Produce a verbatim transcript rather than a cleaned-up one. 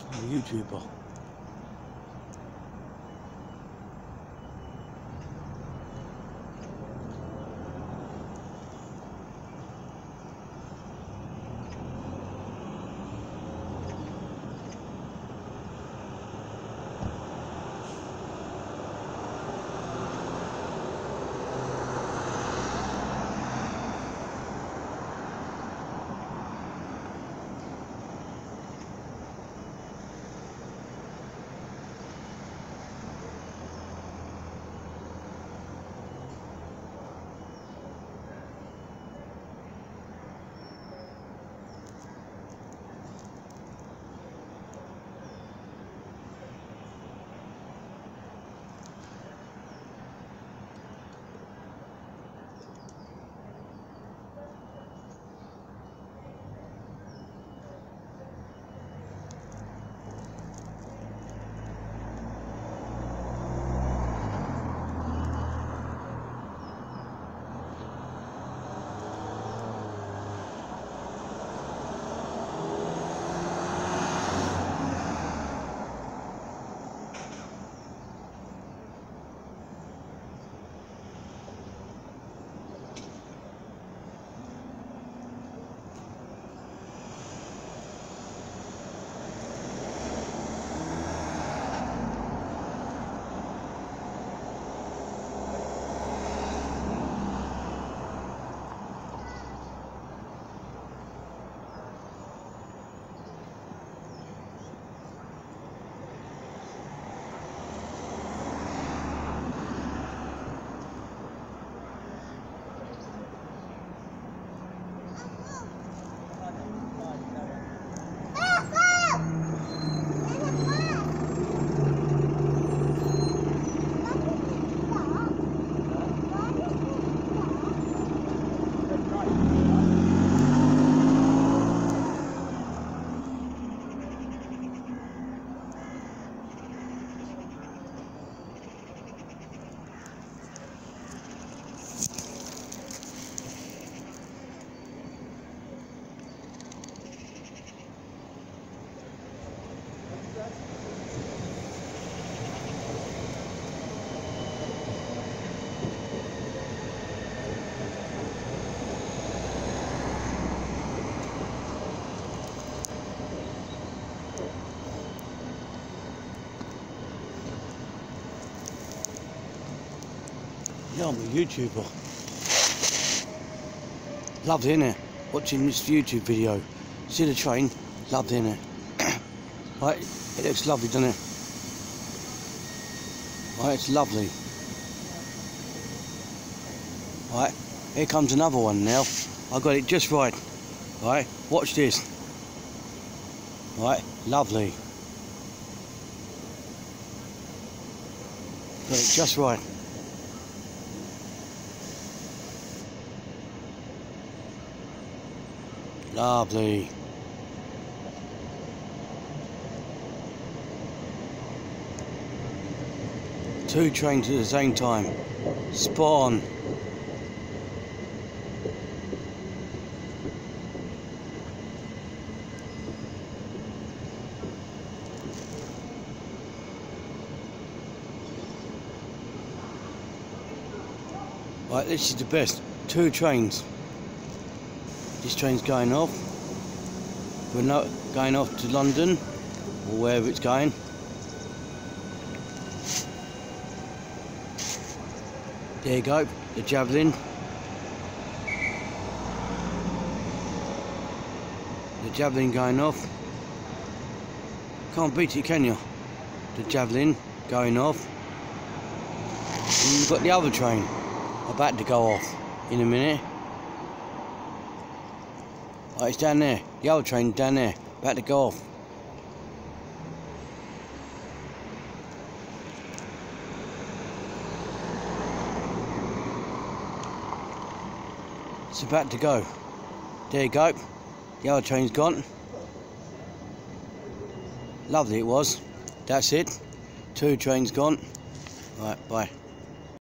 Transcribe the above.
I'm a YouTuber. Yeah, I'm a YouTuber. Lovely, innit? Watching this YouTube video. See the train? Lovely, innit? Right, it looks lovely, doesn't it? Right, it's lovely. Right, here comes another one now. I got it just right. Right, watch this. Right, lovely. Got it just right. Lovely. Two trains at the same time. Spot on. Right, this is the best. Two trains. This train's going off. We're not going off to London or wherever it's going. There you go, the Javelin. The Javelin going off. Can't beat it, can you? The Javelin going off. And you've got the other train about to go off in a minute. Oh, it's down there. The other train down there, about to go off. It's about to go. There you go. The other train's gone. Lovely it was. That's it. Two trains gone. Right, bye.